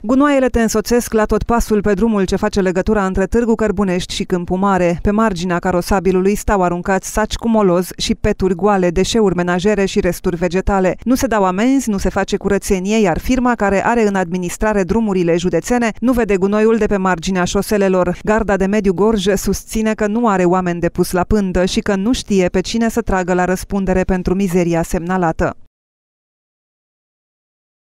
Gunoaiele te însoțesc la tot pasul pe drumul ce face legătura între Târgu Cărbunești și Câmpul Mare. Pe marginea carosabilului stau aruncați saci cu moloz și peturi goale, deșeuri menajere și resturi vegetale. Nu se dau amenzi, nu se face curățenie, iar firma care are în administrare drumurile județene nu vede gunoiul de pe marginea șoselelor. Garda de Mediu Gorj susține că nu are oameni de pus la pândă și că nu știe pe cine să tragă la răspundere pentru mizeria semnalată.